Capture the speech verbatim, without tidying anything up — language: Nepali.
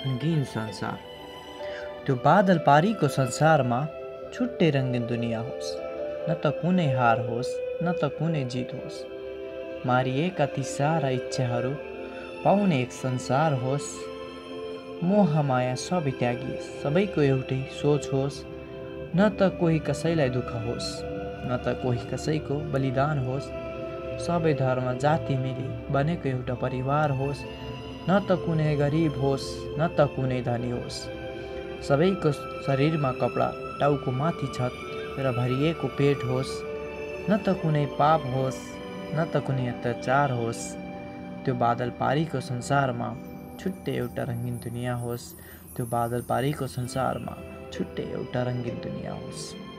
रंगीन संसार। त्यो बादल पारीको संसारमा छुट्टै रङ्गीन दुनिया होस्, न त कुनै हार होस् न त कुनै जित होस्। मारिएका ती सारा इच्छाहरू पाउने एक संसार होस्। मोह माया सबै त्यागी सबैको एउटै सोच होस्। न त कोही कसैलाई दुःख होस्, न त कोही कसैको बलिदान होस्। सबै धर्म जाति मिली बनेको एउटा परिवार होस्। न त कुनै गरिब होस् न त कुनै धनी होस्। सबैको शरीरमा कपडा, टाउको माथि छत र भरिएको पेट होस्। न त कुनै पाप होस् न त कुनै अत्याचार होस्। त्यो बादल पारीको संसारमा छुट्टै एउटा रङ्गीन दुनिया होस्। त्यो बादल पारीको संसारमा छुट्टै एउटा रङ्गीन दुनिया होस्।